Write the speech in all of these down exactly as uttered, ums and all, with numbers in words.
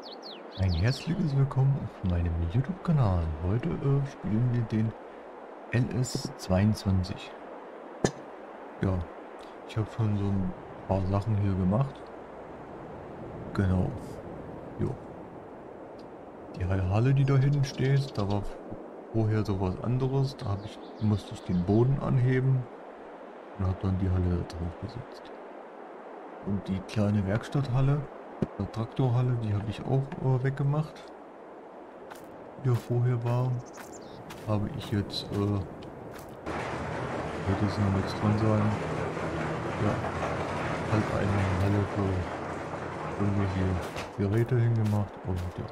Ein herzliches Willkommen auf meinem YouTube-Kanal. Heute äh, spielen wir den L S zweiundzwanzig. Ja, ich habe schon so ein paar Sachen hier gemacht. Genau. Jo. Die Halle, die da hinten steht, da war vorher sowas anderes. Da habe ich, musste ich den Boden anheben und habe dann die Halle da drauf gesetzt. Und die kleine Werkstatthalle, die Traktorhalle, die habe ich auch äh, weggemacht, die ja vorher war. Habe ich jetzt, äh, wird jetzt noch nichts dran sein. Ja, halt eine Halle für irgendwelche Geräte hingemacht und ja.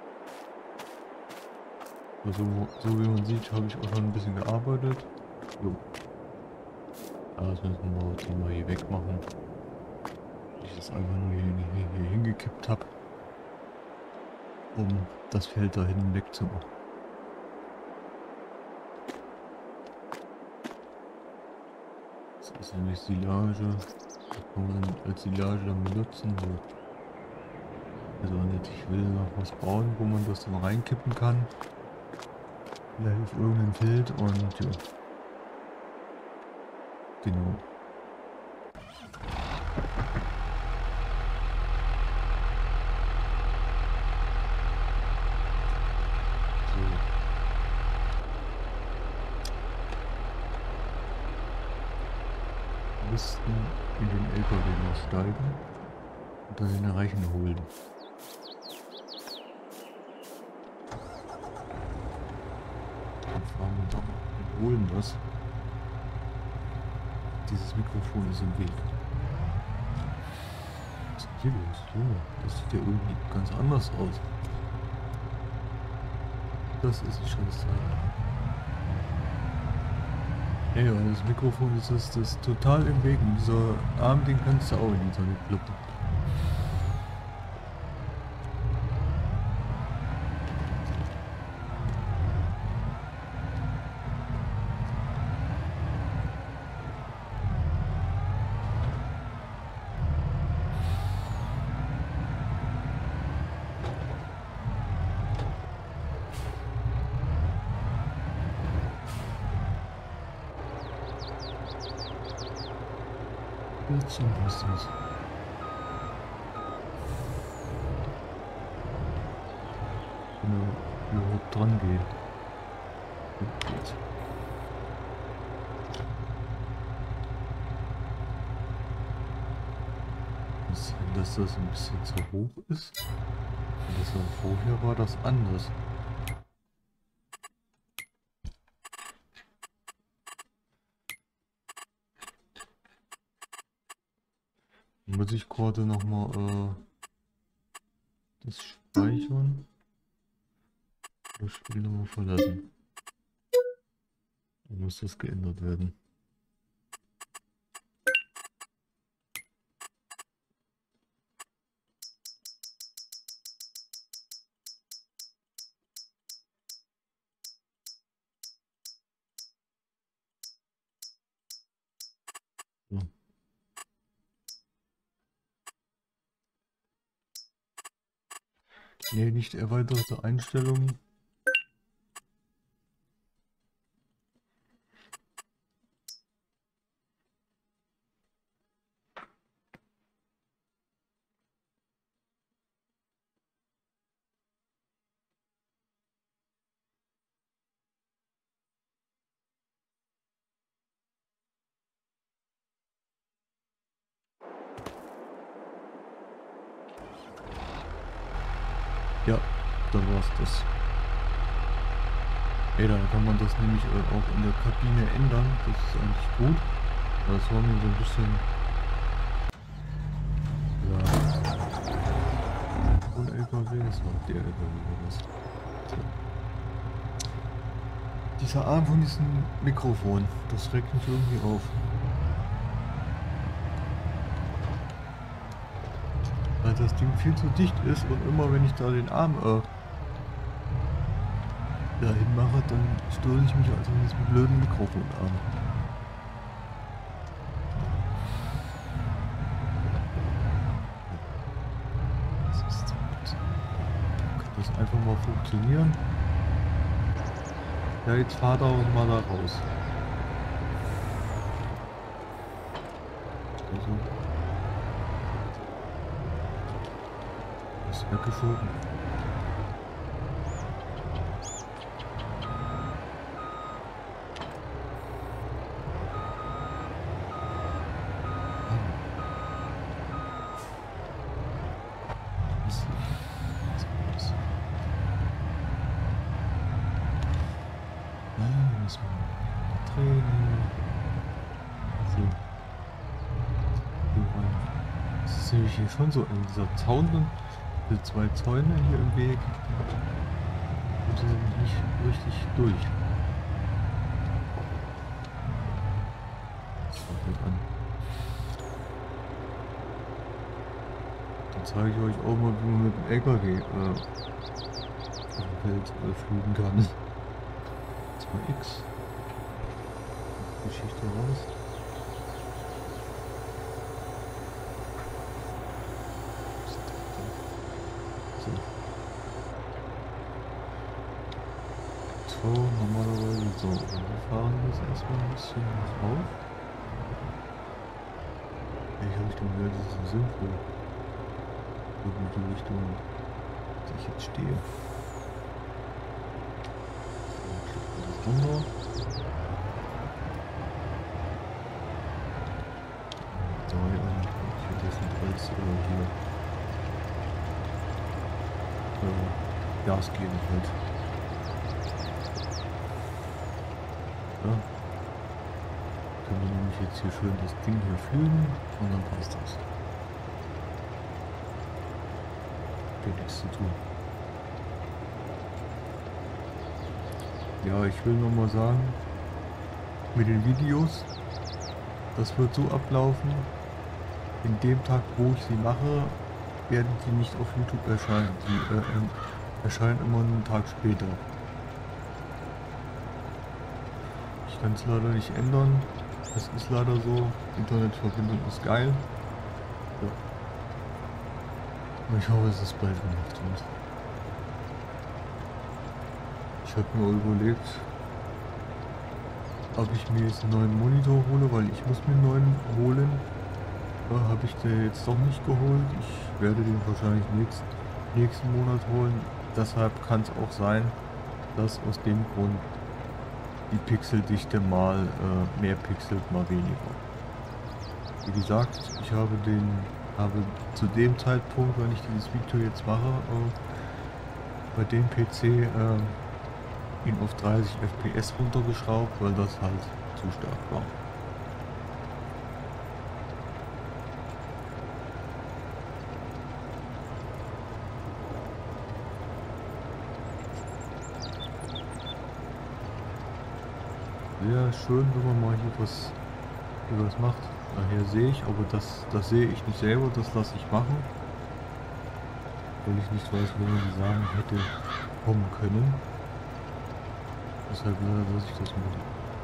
Also, so wie man sieht, habe ich auch schon ein bisschen gearbeitet. Jo. Das müssen wir die mal hier wegmachen. Ich das einfach nur hier, hier, hier hingekippt habe, um das Feld da hinten wegzumachen. Das ist eine Silage. Das kann man als Silage dann benutzen. So. Also nicht, ich will noch was bauen, wo man das dann reinkippen kann. Vielleicht auf irgendein Feld und ja. Genau. So. Wir müssten in den L K W noch steigen und dann den Reichen holen. Dann fahren wir doch mal und holen das. Dieses Mikrofon ist im Weg. Was ist denn hier los? Junge, das sieht ja irgendwie ganz anders aus. Das ist ein scheiß Teil. Ja, ja, das Mikrofon ist das, das total im Weg. Und dieser Arm, den kannst du auch in die Sonne kloppen. So ist das. Wenn wir überhaupt dran gehen. Gut. Kann sein, dass das ein bisschen zu hoch ist. Und das war vorher war das anders. Muss ich gerade noch mal äh, das speichern? Das Spiel nochmal verlassen. Dann muss das geändert werden. So. Nee, nicht erweiterte Einstellungen. Ja, da war es das. Ey, dann kann man das nämlich äh, auch in der Kabine ändern. Das ist eigentlich gut. Das war mir so ein bisschen... Ja... Und L K W, das war der L K W, war das. So. Dieser Arm von diesem Mikrofon, das regt mich irgendwie auf. Weil das Ding viel zu dicht ist und immer wenn ich da den Arm äh, dahin mache, dann stoße ich mich also mit diesem blöden Mikrofon an. Das ist so gut. einfach mal funktionieren. Ja, jetzt fahrt er mal da raus. Also, ist weggeschoben. Hier schon so in dieser Zaun, diese zwei Zäune hier im Weg, und sie sind nicht richtig durch. Das fängt halt an. Dann zeige ich euch auch mal, wie man mit dem L K W äh, auf dem Feld äh, fliegen kann. zwei X. Geschichte raus. So, normalerweise so. Wir fahren jetzt erstmal ein bisschen rauf. Welche Richtung wäre das so sinnvoll? Irgendwie die Richtung, die ich jetzt stehe. Dann klicken wir das runter. Da, ja, ich hätte jetzt nicht als äh, hier äh, Gas geben halt. Ja. Können wir nämlich jetzt hier schön das Ding hier flügen und dann passt das. Geht nichts zu tun. Ja, ich will noch mal sagen, mit den Videos, das wird so ablaufen, in dem Tag, wo ich sie mache, werden sie nicht auf YouTube erscheinen. Die äh, erscheinen immer einen Tag später. Ich kann es leider nicht ändern. Das ist leider so. Internetverbindung ist geil. Ja. Ich hoffe, es ist bald gemacht. Und ich habe mir überlegt, ob ich mir jetzt einen neuen Monitor hole, weil ich muss mir einen neuen holen. Ja, habe ich den jetzt doch nicht geholt. Ich werde den wahrscheinlich nächst, nächsten Monat holen. Deshalb kann es auch sein, dass aus dem Grund die Pixeldichte mal äh, mehr pixelt, mal weniger. Wie gesagt, ich habe den habe zu dem Zeitpunkt, wenn ich dieses Video jetzt mache, äh, bei dem P C äh, ihn auf dreißig F P S runtergeschraubt, weil das halt zu stark war. Wäre schön, wenn man mal hier was, hier was macht. Daher sehe ich, aber das, das sehe ich nicht selber, das lasse ich machen. Weil ich nicht weiß, wo man die Sachen hätte kommen können. Deshalb leider lasse ich das machen.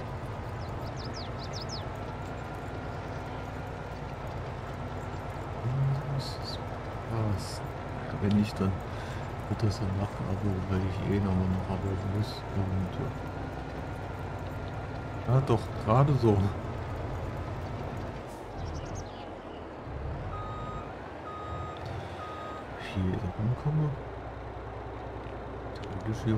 Was? Wenn nicht, dann wird das dann nachgearbeitet, weil ich eh nochmal noch arbeiten muss. Und ja. Ja, doch, gerade so. Hier rankomme. Theoretisch ja.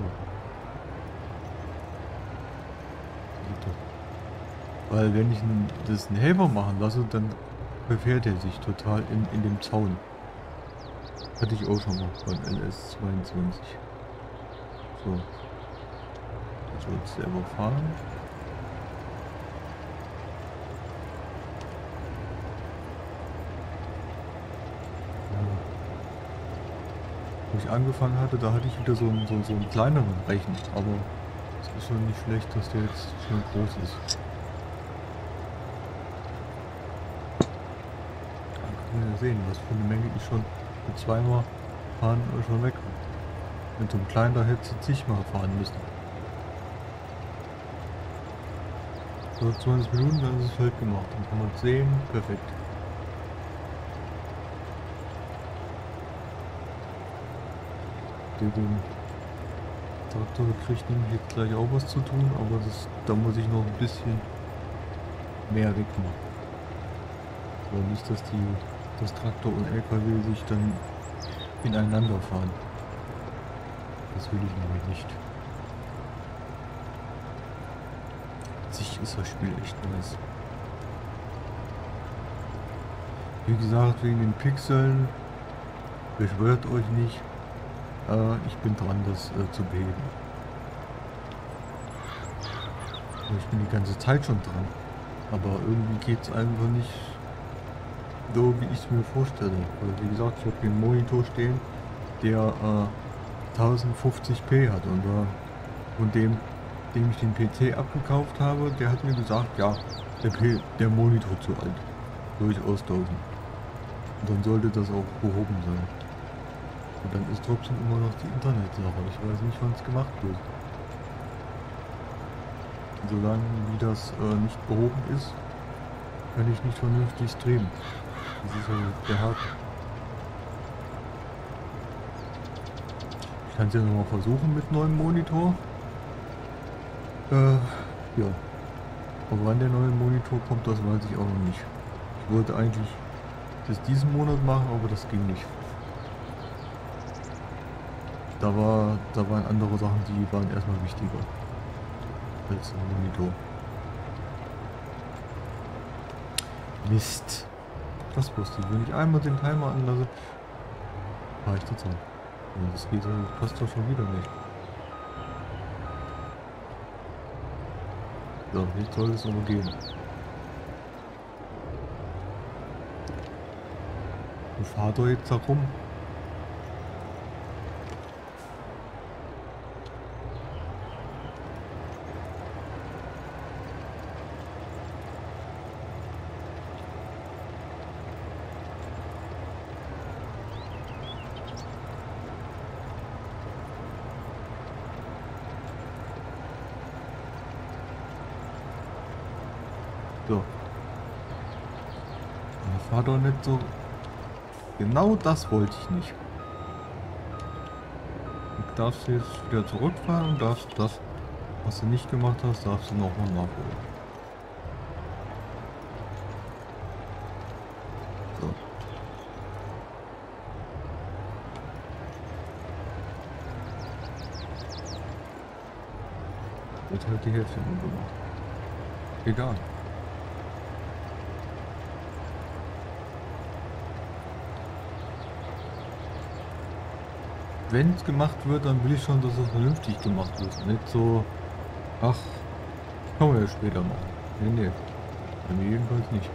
Weil wenn ich einen, das einen Helfer machen lasse, dann verfährt er sich total in, in dem Zaun. Hatte ich auch schon mal beim L S zweiundzwanzig. So. Ich soll jetzt selber fahren. Wo ich angefangen hatte, da hatte ich wieder so einen, so, so einen kleineren Rechen, aber es ist schon nicht schlecht, dass der jetzt schon groß ist. Dann kann man ja sehen, was für eine Menge ich schon mit zweimal fahren schon weg habe. Mit so einem kleinen, da hätte ich zigmal fahren müssen. So zwanzig Minuten, dann ist es halt gemacht. Dann kann man es sehen, perfekt. Den Traktor kriegt nämlich jetzt gleich auch was zu tun, aber das, da muss ich noch ein bisschen mehr wegmachen. Aber nicht, dass die, das Traktor und L K W sich dann ineinander fahren. Das will ich nämlich nicht. Sich ist das Spiel echt nice. Wie gesagt, wegen den Pixeln, beschwört euch nicht. Äh, ich bin dran, das äh, zu beheben. Ich bin die ganze Zeit schon dran. Aber irgendwie geht es einfach nicht so, wie ich es mir vorstelle. Also wie gesagt, ich habe hier einen Monitor stehen, der äh, tausendfünfzig p hat. Und äh, von dem, dem ich den P C abgekauft habe, der hat mir gesagt, ja, der, P der Monitor zu alt. Durch austauschen. Und dann sollte das auch behoben sein. Und dann ist trotzdem immer noch die Internetsache. Ich weiß nicht, wann es gemacht wird. Solange wie das äh, nicht behoben ist, kann ich nicht vernünftig streamen. Das ist ja der Haken. Ich kann es ja nochmal versuchen mit neuem Monitor. Äh, ja. Aber wann der neue Monitor kommt, das weiß ich auch noch nicht. Ich wollte eigentlich das diesen Monat machen, aber das ging nicht. Da war, da waren andere Sachen, die waren erstmal wichtiger als ein Monitor. Mist. Das wusste ich. Wenn ich einmal den Timer anlasse, fahre ich das an. Ja, das geht, das passt doch schon wieder nicht. So, nicht soll es aber gehen. Wo fahrt ihr jetzt da rum? So. Fahr doch nicht so. Genau das wollte ich nicht. Du darfst jetzt wieder zurückfahren und darfst das, was du nicht gemacht hast, darfst du nochmal nachholen. So. Jetzt hat die Hälfte nur gemacht. Egal. Wenn es gemacht wird, dann will ich schon, dass es vernünftig gemacht wird. Nicht so, ach, können wir ja später machen. Nee, nee. Bei mir jedenfalls nicht.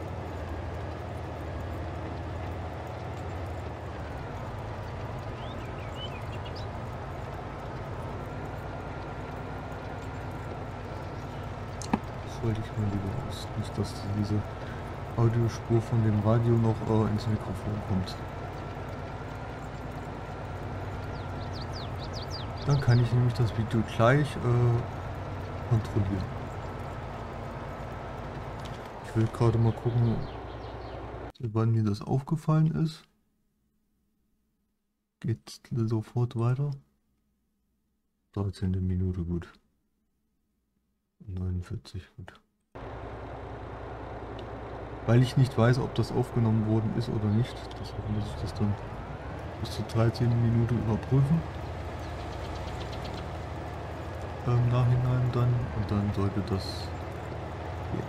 Das wollte ich mal lieber aus. Nicht, dass diese Audiospur von dem Radio noch äh, ins Mikrofon kommt. Dann kann ich nämlich das Video gleich äh, kontrollieren. Ich will gerade mal gucken, wann mir das aufgefallen ist. Geht sofort weiter. dreizehnte Minute, gut. neunundvierzig, gut. Weil ich nicht weiß, ob das aufgenommen worden ist oder nicht. Deshalb muss ich das dann bis zur dreizehnten Minute überprüfen. Im Nachhinein dann, und dann sollte das gehen.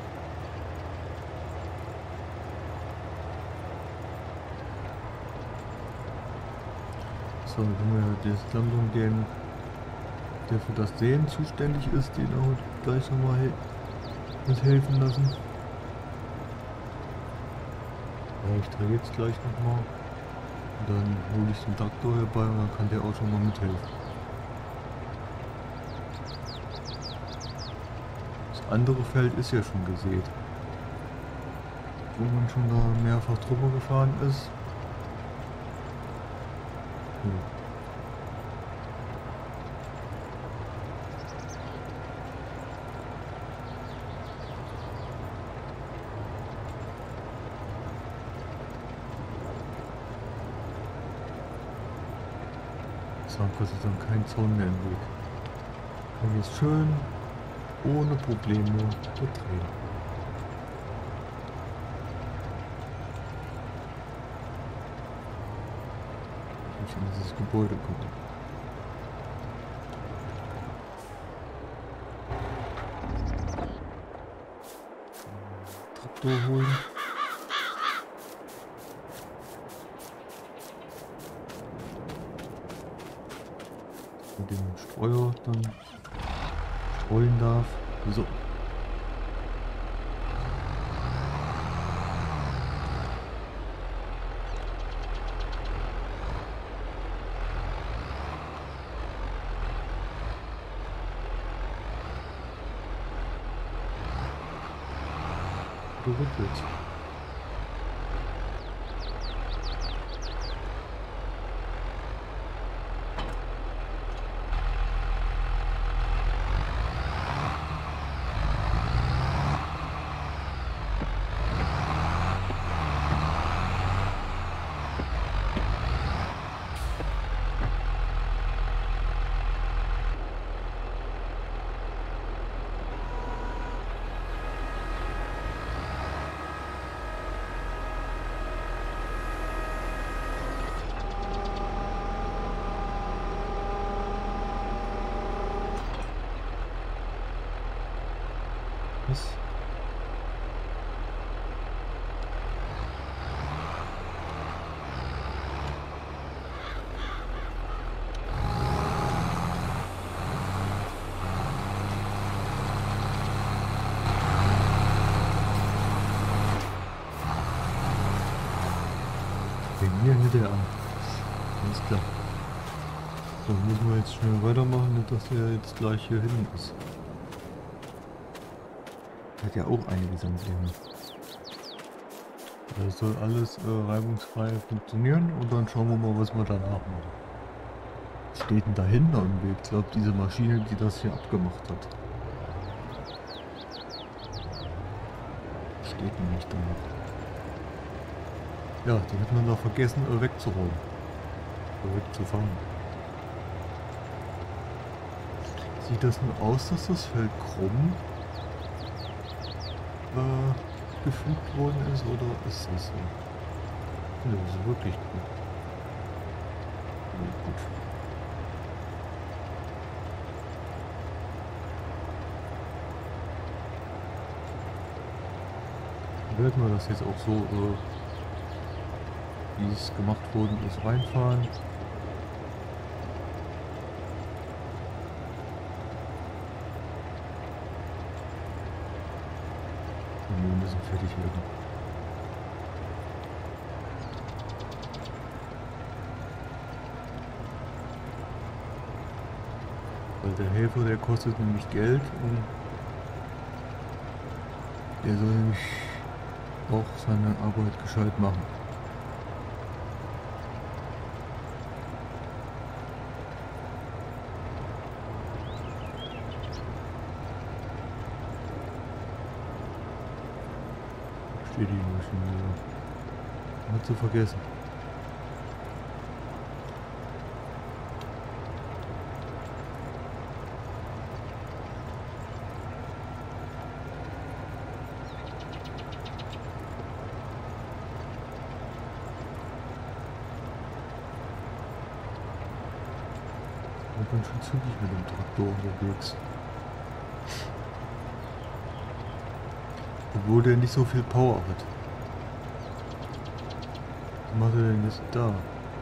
So, dann können wir ja die Sammlung, den, der für das Sehen zuständig ist, den auch gleich nochmal he mithelfen lassen. Ja, ich drehe jetzt gleich nochmal und dann hole ich den Traktor herbei und dann kann der auch schon mal mithelfen. Andere Feld ist ja schon gesät, wo man schon da mehrfach drüber gefahren ist. Hm. Es war Gott sei Dank kein Zaun mehr im Weg. kann jetzt schön ohne Probleme betreten. Ich in dieses Gebäude gucken. Traktor holen. Und den Streuer dann streuen darf. So. Rückwärts. Was? Wegen mir hält er an. Alles klar. So, müssen wir jetzt schnell weitermachen, nicht dass er jetzt gleich hier hinten ist. Hat ja auch einiges an Sehen. Das soll alles äh, reibungsfrei funktionieren und dann schauen wir mal, was wir danach machen. Was steht denn dahinter im Weg? Ich glaube, diese Maschine, die das hier abgemacht hat. Steht nämlich da noch. Ja, die hat man noch vergessen äh, wegzuräumen. Oder wegzufahren. Sieht das nur aus, dass das Feld krumm Äh, gefügt worden ist, oder ist das so? Ne, das ist wirklich gut. Ja, gut. Dann werden wir das jetzt auch so, äh, wie es gemacht worden ist, reinfahren. Wir müssen fertig werden. Weil der Helfer, der kostet nämlich Geld und der soll nämlich auch seine Arbeit gescheit machen. Steht die Maschine. Hat zu vergessen. Ich bin schon zügig mit dem Traktor unterwegs. Obwohl der nicht so viel Power hat. Was macht er denn jetzt da?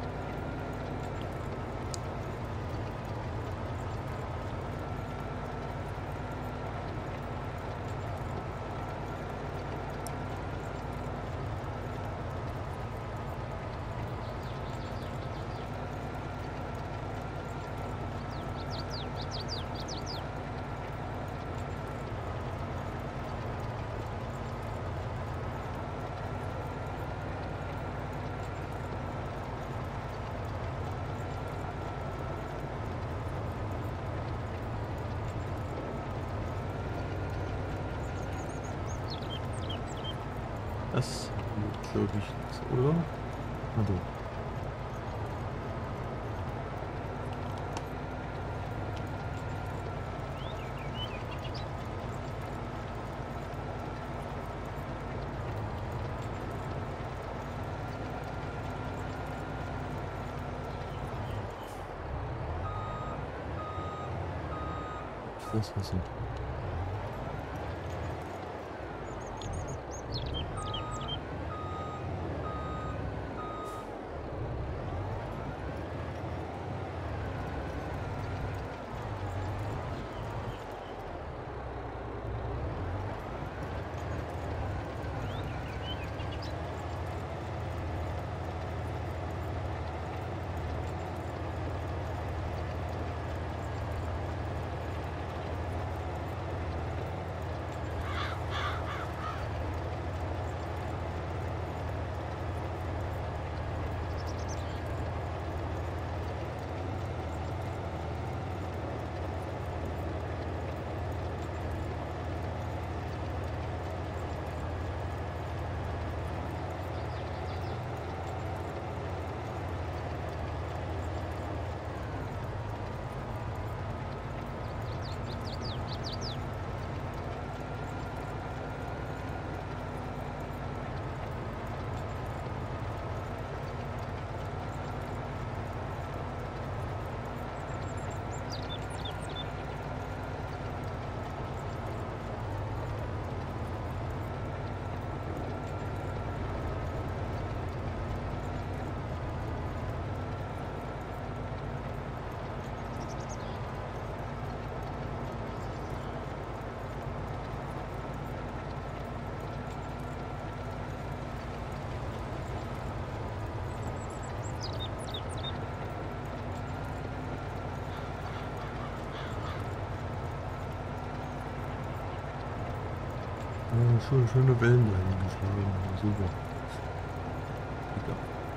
Das wird, glaube ich, nichts, oder? Na doch. Das hasse ich. Ja, schon schöne Wellen dahin geschlagen. Super. Ja.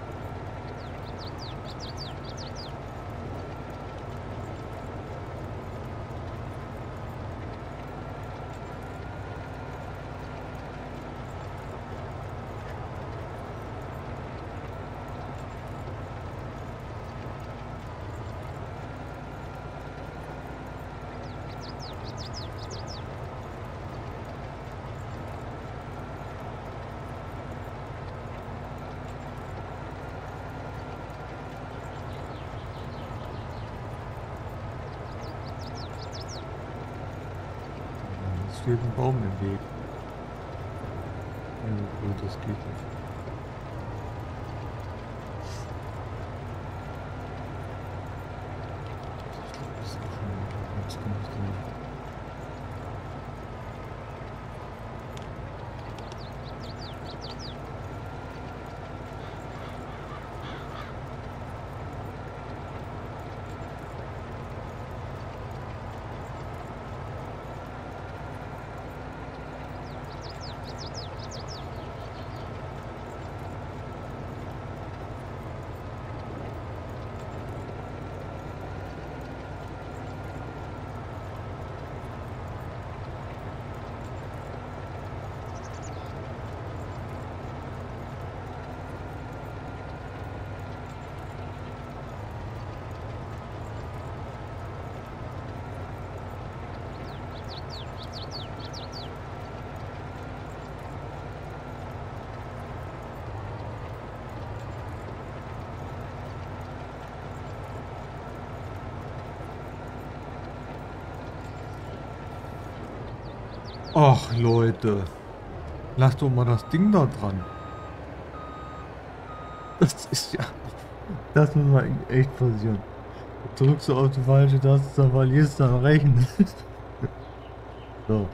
Es steht ein Baum im Weg. Ja, gut, das geht nicht. Ich glaube, das ist auch schon jetzt kann ich durch. Ach Leute, lasst doch mal das Ding da dran. Das ist ja, das muss mal echt passieren. Du drückst du auf die falsche Taste, dann verlierst du am Rechnen. So.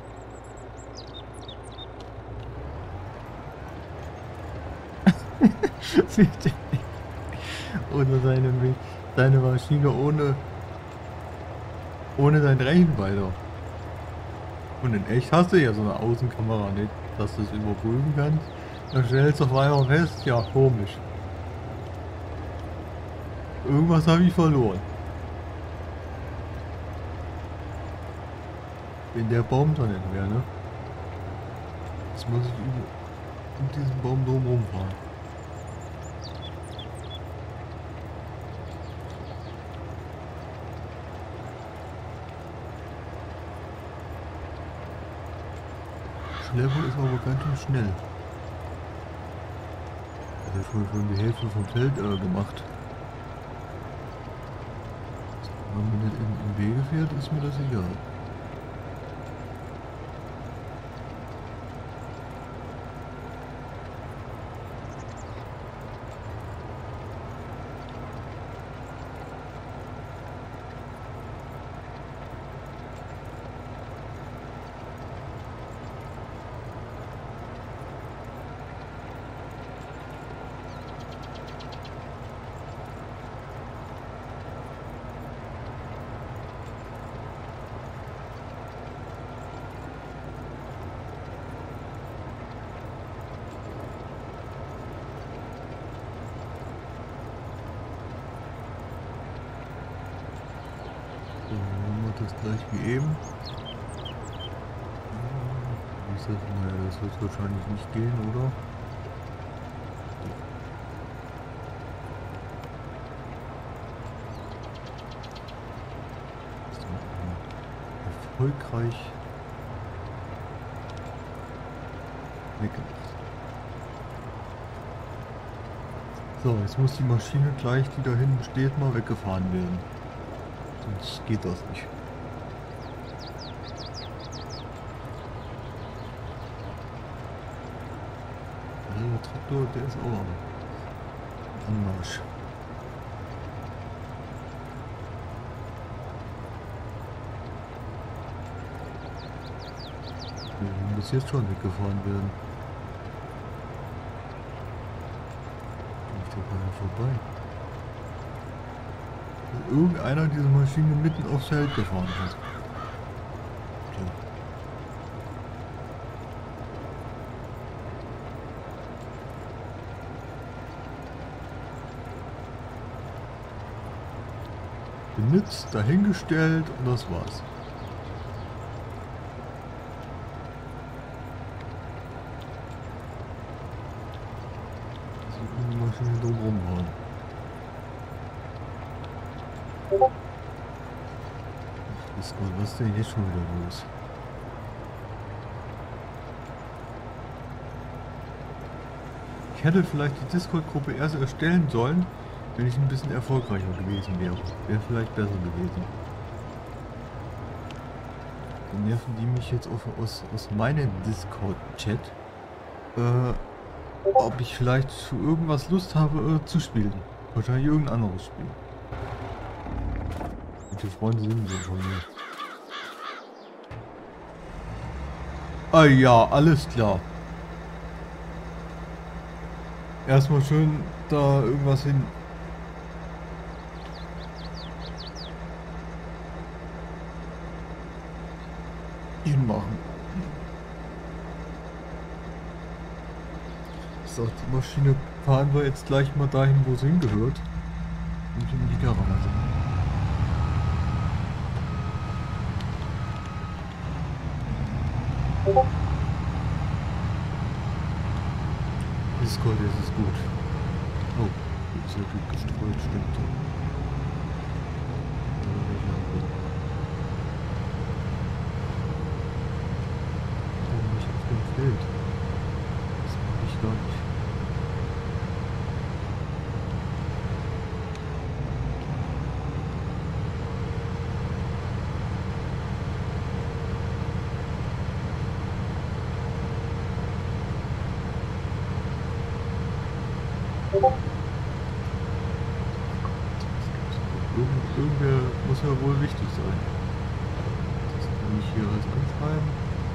Oder seine, seine Maschine ohne, ohne dein Rechenweiter. Und in echt hast du ja so eine Außenkamera nicht, dass du es überprüfen kannst. Dann stellst du auf einmal fest, ja komisch. Irgendwas habe ich verloren. Wenn der Baum da nicht wäre, ne? Jetzt muss ich über, um diesen Baum drum rumfahren. Level ist aber ganz schön schnell. Er hat schon, schon die Hälfte vom Feld äh, gemacht. Wenn man nicht im, im Wege fährt, ist mir das egal. das gleich wie eben. Wie ist das? Naja, das wird wahrscheinlich nicht gehen, oder? Erfolgreich weggemacht. So, jetzt muss die Maschine gleich, die da hinten steht, mal weggefahren werden. Sonst geht das nicht. Also der Traktor, der ist auch am Anmarsch. Der muss jetzt schon weggefahren werden. Kommt ja keiner vorbei. Dass irgendeiner diese Maschine mitten aufs Feld gefahren hat. Okay. Benutzt, dahingestellt und das war's. So die Maschine drumherum waren. Ach, Gott, was ist denn jetzt schon wieder los? Ich hätte vielleicht die Discord-Gruppe erst erstellen sollen, wenn ich ein bisschen erfolgreicher gewesen wäre. Wäre vielleicht besser gewesen. Dann nerven die mich jetzt auch aus, aus meinem Discord-Chat, äh, ob ich vielleicht zu irgendwas Lust habe äh, zu spielen. Wahrscheinlich irgendein anderes Spiel. Gute Freunde sind so von mir. Ah ja, alles klar. Erstmal schön da irgendwas hin. Hinmachen. So, die Maschine fahren wir jetzt gleich mal dahin, wo sie hingehört. Und in die Garage. Discord, das ist gut. Oh, hier ist ja gut gestreut, stimmt. Oh, nicht auf dem Feld. Das mag ich gar nicht. Irgend, irgendwer muss ja wohl wichtig sein. Das kann ich hier alles anschreiben.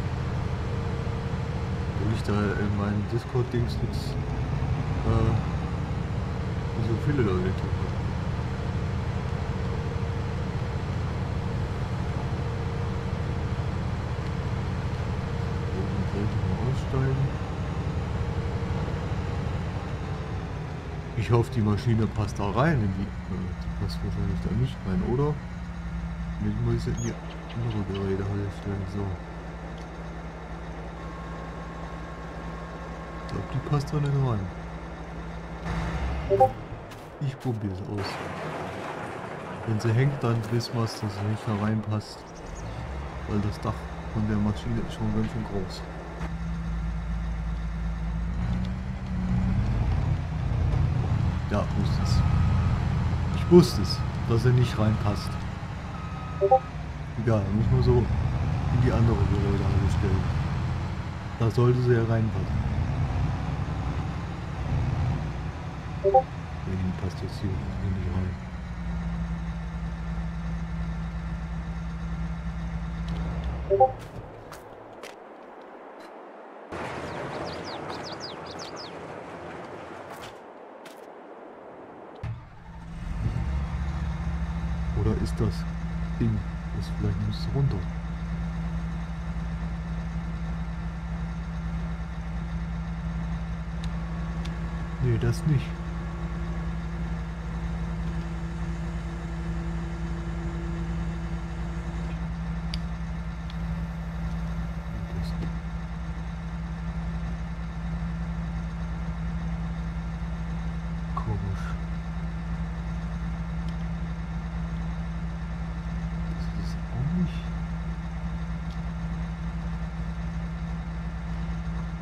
Will ich da in meinen Discord-Dings jetzt äh, so viele Leute tippen. Oben sollte mal aussteigen. Ich hoffe, die Maschine passt da rein. In die, äh, die passt wahrscheinlich da nicht rein, oder? Mit muss ich in die andere Gerätehalle stellen. So. Ich glaube, die passt da nicht rein. Ich probiere es aus. Wenn sie hängt, dann wissen wir, dass sie nicht da reinpasst. Weil das Dach von der Maschine ist schon ganz schön groß. Ja, wusste es. Ich wusste es, dass er nicht reinpasst. Egal, muss man so in die andere Gerätehalle stellen. Da sollte sie ja reinpassen. Nee, passt jetzt hier nicht rein. Oder ist das Ding, das vielleicht muss runter? Nee, das nicht.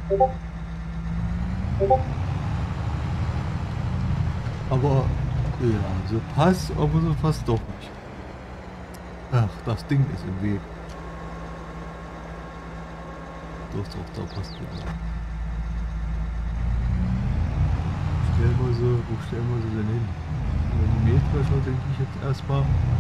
Aber ja, so passt, aber so passt doch nicht. Ach, das Ding ist im Weg. Doch, doch, da passt nicht. Stellen wir sie, wo stellen wir sie denn hin? Die Mähdrescher denke ich jetzt erstmal.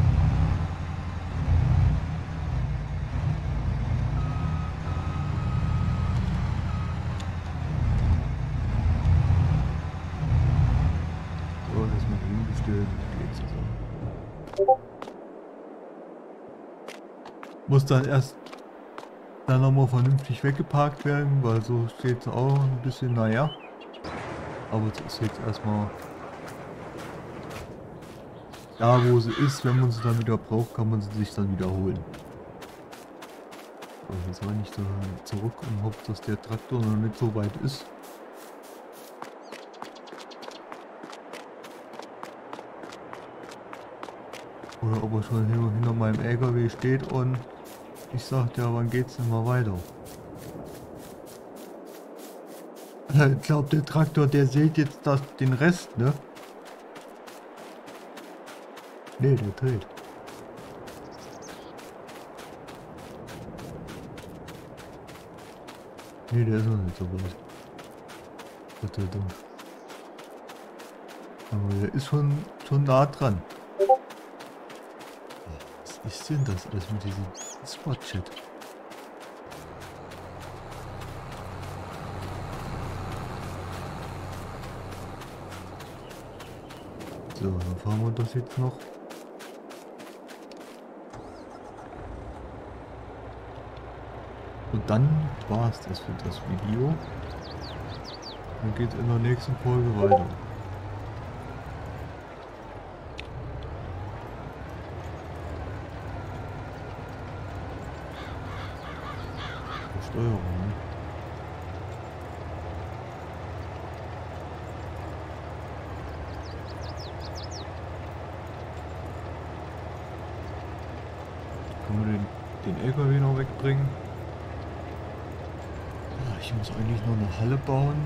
So, das mal hingestellt. Muss dann erst dann nochmal vernünftig weggeparkt werden, weil so steht es auch ein bisschen, naja. Aber es ist jetzt erstmal da, wo sie ist. Wenn man sie dann wieder braucht, kann man sie sich dann wiederholen. So, jetzt war ich da zurück und hoffe, dass der Traktor noch nicht so weit ist. Oder ob er schon hinter, hinter meinem L K W steht und ich sagte, ja, wann geht's denn mal weiter? Ich glaube, der Traktor, der sieht jetzt das, den Rest, ne? Ne, der dreht. Ne, der ist noch nicht so weit. Gott sei Dank. Aber der ist schon, schon nah dran. Was ist denn das alles mit diesem Spot-Chat? So, dann fahren wir das jetzt noch. Und dann war es das für das Video. Dann geht es in der nächsten Folge weiter. Steuerung, ne? Können wir den, den L K W noch wegbringen? Ja, ich muss eigentlich noch eine Halle bauen.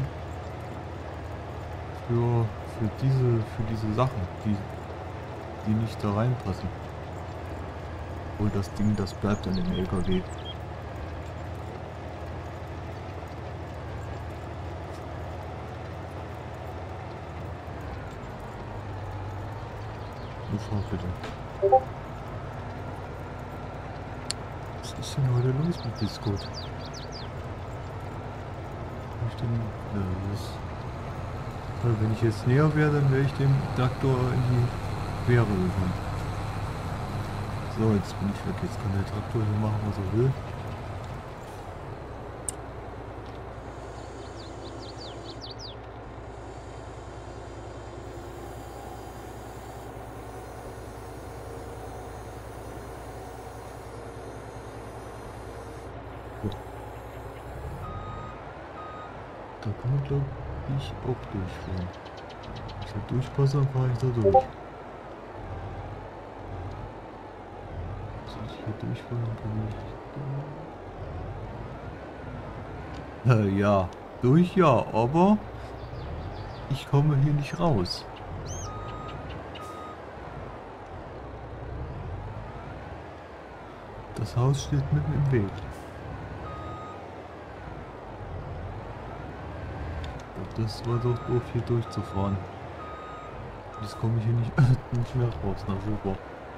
Für, für diese für diese Sachen, die, die nicht da reinpassen. Und das Ding, das bleibt an dem L K W. Fahr bitte. Was ist denn heute los mit Discord? Ich denn, ja, das ist, weil wenn ich jetzt näher wäre, dann wäre ich dem Traktor in die Quere gekommen. So, jetzt bin ich weg. Jetzt kann der Traktor hier machen, was er will. Da kann man, glaube ich, auch durchfahren. Wenn ich da durchpasse, dann fahre ich da durch. Soll ich hier durchfahren, kann ich... Äh, ja, durch ja, aber ich komme hier nicht raus. Das Haus steht mitten im Weg. Das war doch doof, hier durchzufahren. Jetzt komme ich hier nicht, nicht mehr raus. Na super.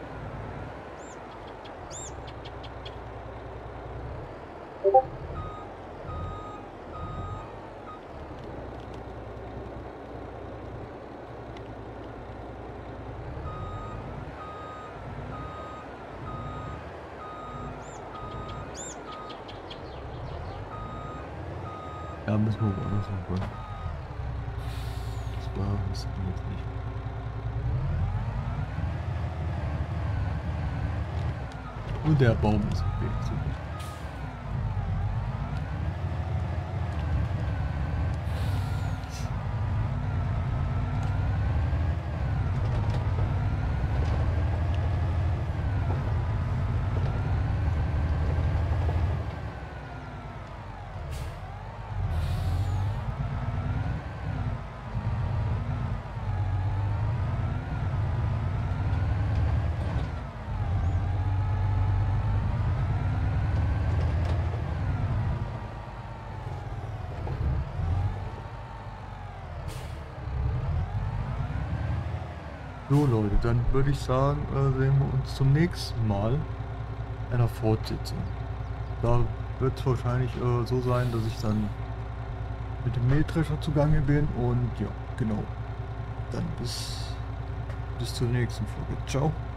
Ja, müssen wir woanders hinfahren. Das war das jetzt nicht. Und der Baum ist im Weg. Super. So Leute, dann würde ich sagen, äh, sehen wir uns zum nächsten Mal einer Fortsetzung. Da wird es wahrscheinlich äh, so sein, dass ich dann mit dem Mähdrescher zugange bin und ja, genau. Dann bis, bis zur nächsten Folge. Ciao.